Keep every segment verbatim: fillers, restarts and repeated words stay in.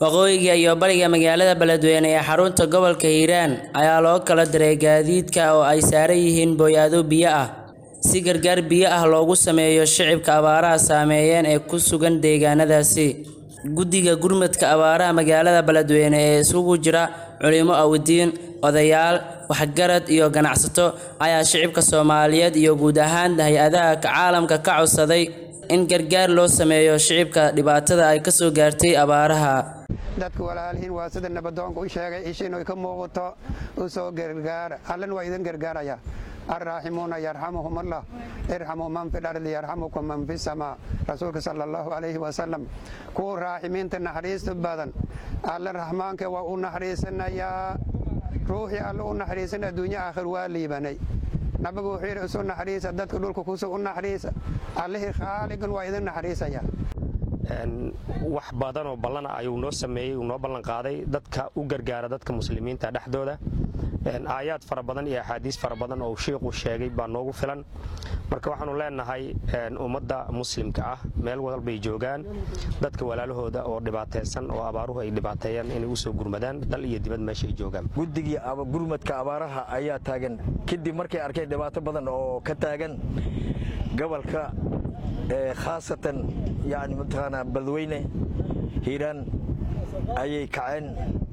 waqooyiga iyo bariga magaalada Beledweyne ee xarunta gobolka Hiiraan ayaa loo kala diray gaadiidka oo ay saaran yihiin booyado biyo ah si gargaar biyo ah loogu sameeyo shicibka abaaraha saameeyeen ee ku sugan deegaanadaasi. Guddiga gurmadka abaaraha magaalada Beledweyne ee isugu jira culimo awdiin, odayaal, waxgarad iyo ganacsato ayaa shicibka Soomaaliyeed iyo guud ahaan hay'adaha caalamka ka codsaday in gargaar loo sameeyo shicibka dhibaatada ay ka soo gaartay abaaraha. dadku walaalhiin waa sida nabadoonku u sheegay ishiin ay ka muuqato u soo gargaar allan waa idin gargaaraya الراحمون يرحمهم الله ارحموا من في الأرض يرحمكم من في السماء رسولك صلى الله عليه وسلم كو راحمين تنحريس بدن الله الرحمن كوا ونحريسنا يا روحي الله ونحريسنا الدنيا آخر والي بني نبغوا حير أسون نحريس أدتك دولك كوسو ونحريس الله خالق وإذن نحريس يا wax badan oo ballan ayuu noo sameeyay uu noo ballan qaaday dadka u gargaara dadka muslimiinta dhaxdooda een aayad fara badan iyo ahadiis fara badan oo sheekhu sheegay baa noogu filan marka waxaanu leenahay een ummadda muslimka ah meel walba ay joogaan dadka walaalahooda oo dhibaataysan oo abaaruhu ay dhibaateeyaan inay u soo gurmadaan dal iyo dibad meesha ay joogaan guddiga aba gurmadka abaaraha ayaa taagan kadib markay arkay dhibaato badan oo ka taagan gobolka khaasatan يعني متخانة بلوينة هيران أي كائن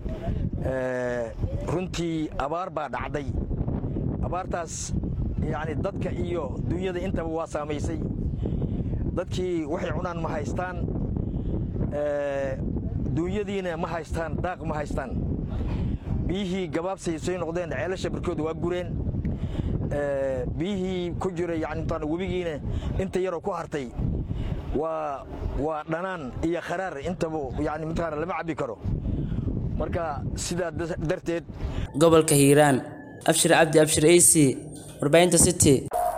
رنتي أبار بعد عدي أبار تاس يعني ضدك إيو دنيا دي أنت بواسع ميسي ضدك وحي عنان مهايستان دنيا دينا مهايستان داق مهايستان بيه جباب سيسوين قدين عيلش بركود وجورين بيه كجرة يعني طان وبيجينا أنت يرو كوهرتي waa waa dhanaan iyo kharaar intaba yaani midkaan lama cabi karo marka sida darteed gobolka Hiiraan Abshir Abdi Abshir A C warbaahinta City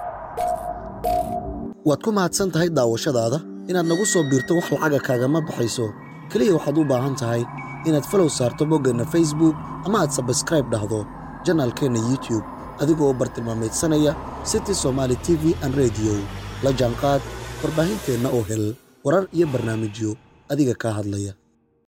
waad ku mahadsan tahay daawashadaada inaad nagu soo biirto wax lacag kaaga ma baxayso kaliya waxaad u baahan tahay inaad follow saarto boggana Facebook ama aad subscribe dhahdo channelkeena YouTube adigoo bartilmaameedsanaya City Somali T V and Radio la jaanqaad warbaahinteena oo hel warar iyo barnaamijyo adiga ka hadlaya.